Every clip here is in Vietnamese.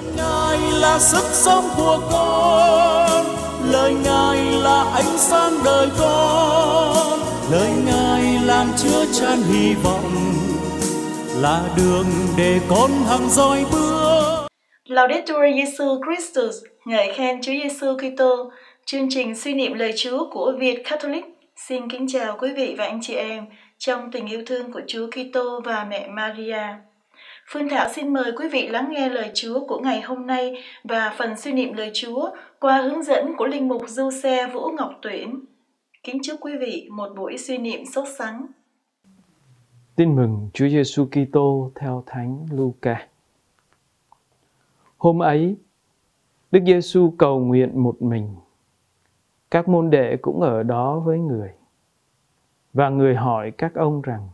Ngài là sức sống của con, lời Ngài là ánh sáng đời con, lời Ngài làm chứa chan hy vọng, là đường để con hằng dõi bước. Laudetur Jesus Christus, ngợi khen Chúa Giêsu Kitô. Chương trình suy niệm lời Chúa của Việt Catholic xin kính chào quý vị và anh chị em trong tình yêu thương của Chúa Kitô và mẹ Maria. Phương Thảo xin mời quý vị lắng nghe lời Chúa của ngày hôm nay và phần suy niệm lời Chúa qua hướng dẫn của Linh mục Giuse Vũ Ngọc Tuyển. Kính chúc quý vị một buổi suy niệm sốt sắng. Tin mừng Chúa Giêsu Kitô theo Thánh Luca. Hôm ấy, Đức Giêsu cầu nguyện một mình. Các môn đệ cũng ở đó với người. Và người hỏi các ông rằng: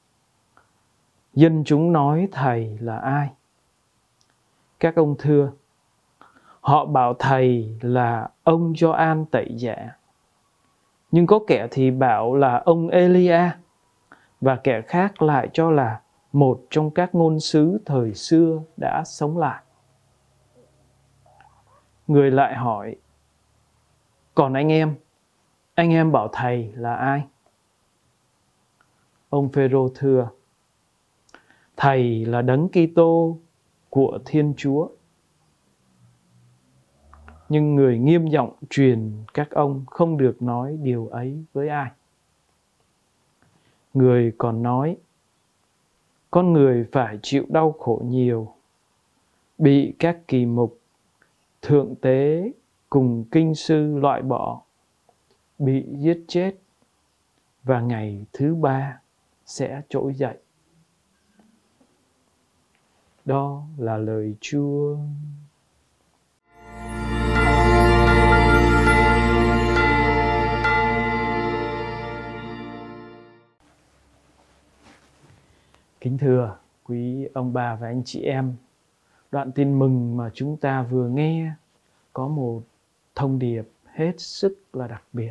dân chúng nói Thầy là ai? Các ông thưa: họ bảo Thầy là ông Gioan Tẩy Giả. Nhưng có kẻ thì bảo là ông Elia, và kẻ khác lại cho là một trong các ngôn sứ thời xưa đã sống lại. Người lại hỏi: còn anh em bảo Thầy là ai? Ông Phêrô thưa: Thầy là Đấng Kitô của Thiên Chúa. Nhưng người nghiêm giọng truyền các ông không được nói điều ấy với ai. Người còn nói: con người phải chịu đau khổ nhiều, bị các kỳ mục, thượng tế cùng kinh sư loại bỏ, bị giết chết, và ngày thứ ba sẽ trỗi dậy. Đó là lời Chúa. Kính thưa quý ông bà và anh chị em, đoạn tin mừng mà chúng ta vừa nghe có một thông điệp hết sức là đặc biệt.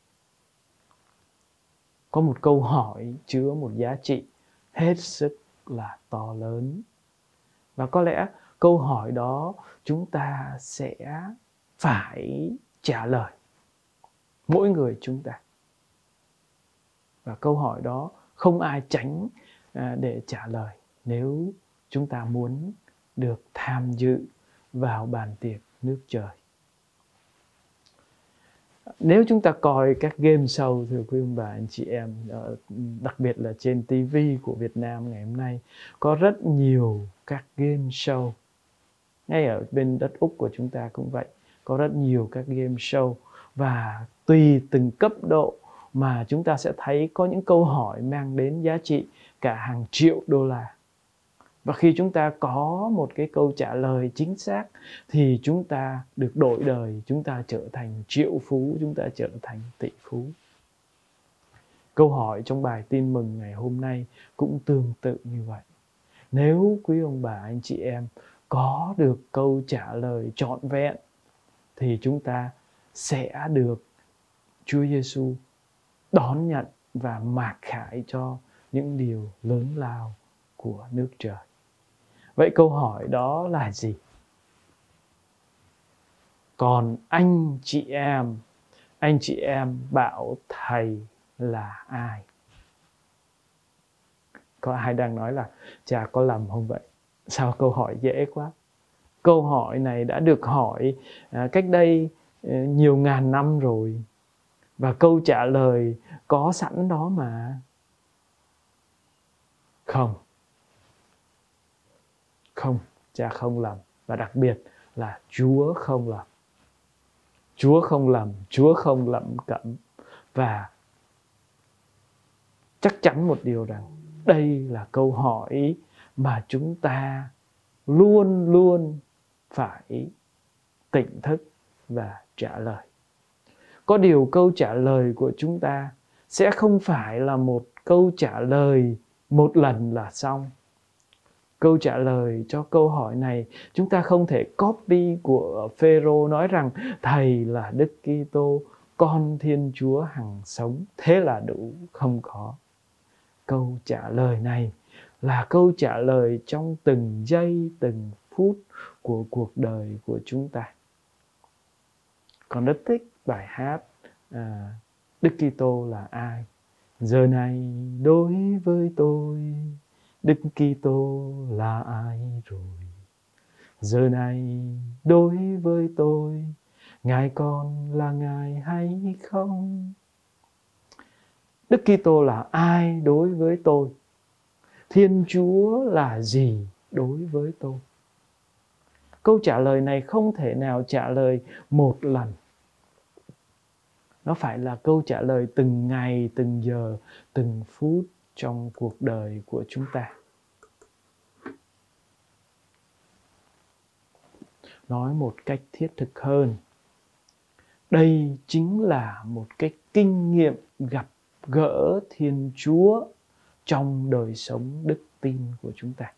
Có một câu hỏi chứa một giá trị hết sức là to lớn. Và có lẽ câu hỏi đó chúng ta sẽ phải trả lời, mỗi người chúng ta. Và câu hỏi đó không ai tránh để trả lời nếu chúng ta muốn được tham dự vào bàn tiệc nước trời. Nếu chúng ta coi các game show, thưa quý ông bà anh chị em, đặc biệt là trên TV của Việt Nam ngày hôm nay, có rất nhiều các game show. Ngay ở bên đất Úc của chúng ta cũng vậy, có rất nhiều các game show. Và tùy từng cấp độ mà chúng ta sẽ thấy có những câu hỏi mang đến giá trị cả hàng triệu đô la. Và khi chúng ta có một cái câu trả lời chính xác thì chúng ta được đổi đời, chúng ta trở thành triệu phú, chúng ta trở thành tỷ phú. Câu hỏi trong bài tin mừng ngày hôm nay cũng tương tự như vậy. Nếu quý ông bà anh chị em có được câu trả lời trọn vẹn thì chúng ta sẽ được Chúa Giêsu đón nhận và mặc khải cho những điều lớn lao của nước trời. Vậy câu hỏi đó là gì? Còn anh chị em bảo Thầy là ai? Có ai đang nói là chà, có lầm không vậy? Sao câu hỏi dễ quá? Câu hỏi này đã được hỏi cách đây nhiều ngàn năm rồi. Và câu trả lời có sẵn đó mà. Không, cha không lầm. Và đặc biệt là Chúa không lầm. Chúa không lầm, Chúa không lẩm cẩm. Và chắc chắn một điều rằng đây là câu hỏi mà chúng ta luôn luôn phải tỉnh thức và trả lời. Có điều câu trả lời của chúng ta sẽ không phải là một câu trả lời một lần là xong. Câu trả lời cho câu hỏi này chúng ta không thể copy của Phêrô nói rằng Thầy là Đức Kitô, con Thiên Chúa hằng sống, thế là đủ. Không có. Câu trả lời này là câu trả lời trong từng giây, từng phút của cuộc đời của chúng ta. Con rất thích bài hát Đức Kitô là ai? Giờ này đối với tôi, Đức Kitô là ai rồi? Giờ này đối với tôi, Ngài còn là Ngài hay không? Đức Kitô là ai đối với tôi? Thiên Chúa là gì đối với tôi? Câu trả lời này không thể nào trả lời một lần. Nó phải là câu trả lời từng ngày, từng giờ, từng phút trong cuộc đời của chúng ta. Nói một cách thiết thực hơn, đây chính là một cái kinh nghiệm gặp gỡ Thiên Chúa trong đời sống đức tin của chúng ta.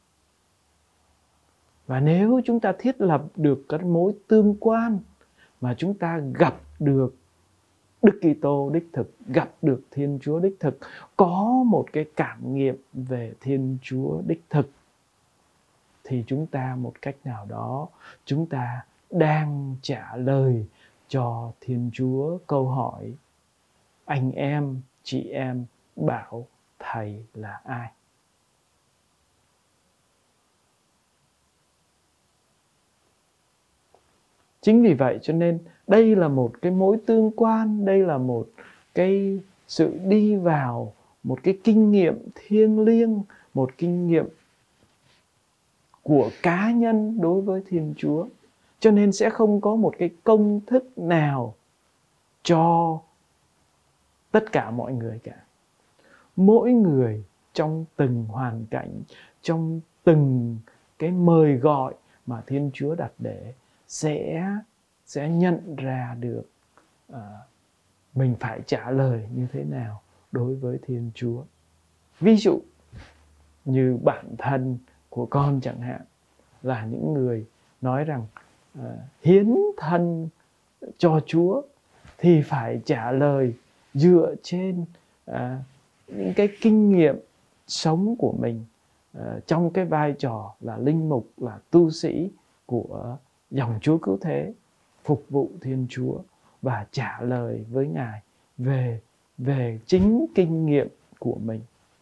Và nếu chúng ta thiết lập được cái mối tương quan mà chúng ta gặp được Đức Kitô đích thực, gặp được Thiên Chúa đích thực, có một cái cảm nghiệm về Thiên Chúa đích thực, thì chúng ta một cách nào đó, chúng ta đang trả lời cho Thiên Chúa câu hỏi: anh em, chị em bảo Thầy là ai? Chính vì vậy cho nên đây là một cái mối tương quan, đây là một cái sự đi vào một cái kinh nghiệm thiêng liêng, một kinh nghiệm của cá nhân đối với Thiên Chúa. Cho nên sẽ không có một cái công thức nào cho tất cả mọi người cả. Mỗi người trong từng hoàn cảnh, trong từng cái mời gọi mà Thiên Chúa đặt để sẽ nhận ra được mình phải trả lời như thế nào đối với Thiên Chúa. Ví dụ như bản thân của con chẳng hạn, là những người nói rằng hiến thân cho Chúa thì phải trả lời dựa trên những cái kinh nghiệm sống của mình trong cái vai trò là linh mục, là tu sĩ của dòng Chúa Cứu Thế, phục vụ Thiên Chúa và trả lời với Ngài về chính kinh nghiệm của mình.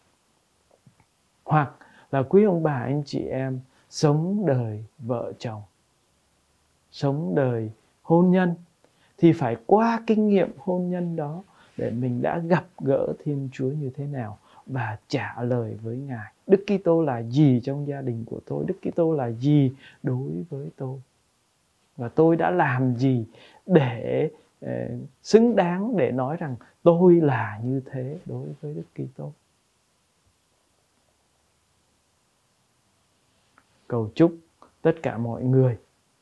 Hoặc là quý ông bà anh chị em sống đời vợ chồng, sống đời hôn nhân, thì phải qua kinh nghiệm hôn nhân đó để mình đã gặp gỡ Thiên Chúa như thế nào và trả lời với Ngài. Đức Kitô là gì trong gia đình của tôi? Đức Kitô là gì đối với tôi? Và tôi đã làm gì để xứng đáng để nói rằng tôi là như thế đối với Đức Kitô? Cầu chúc tất cả mọi người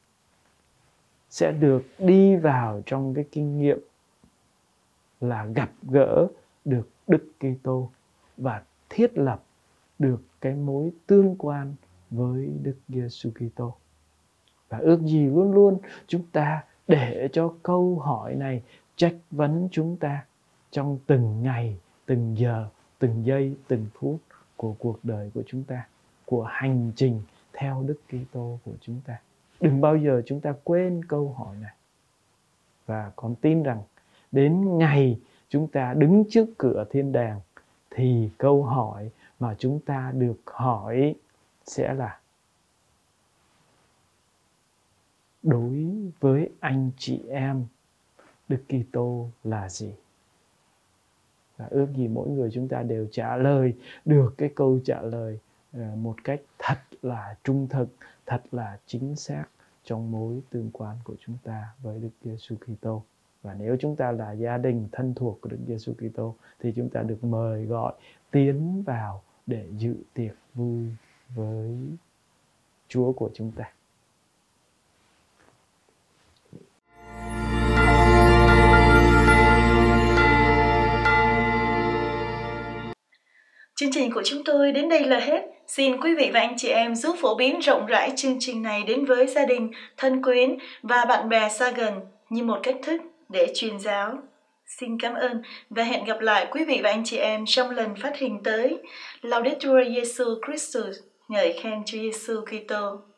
sẽ được đi vào trong cái kinh nghiệm là gặp gỡ được Đức Kitô và thiết lập được cái mối tương quan với Đức Giêsu Kitô. Và ước gì luôn luôn chúng ta để cho câu hỏi này trách vấn chúng ta trong từng ngày, từng giờ, từng giây, từng phút của cuộc đời của chúng ta, của hành trình theo Đức Kitô của chúng ta. Đừng bao giờ chúng ta quên câu hỏi này. Và con tin rằng đến ngày chúng ta đứng trước cửa thiên đàng thì câu hỏi mà chúng ta được hỏi sẽ là: đối với anh chị em, Đức Kitô là gì? Và ước gì mỗi người chúng ta đều trả lời được cái câu trả lời một cách thật là trung thực, thật là chính xác trong mối tương quan của chúng ta với Đức Giêsu Kitô. Và nếu chúng ta là gia đình thân thuộc của Đức Giêsu Kitô thì chúng ta được mời gọi tiến vào để dự tiệc vui với Chúa của chúng ta. Chương trình của chúng tôi đến đây là hết. Xin quý vị và anh chị em giúp phổ biến rộng rãi chương trình này đến với gia đình, thân quyến và bạn bè xa gần như một cách thức để truyền giáo. Xin cảm ơn và hẹn gặp lại quý vị và anh chị em trong lần phát hình tới. Laudetur Jesu Christus, ngợi khen Chúa Giêsu Kitô.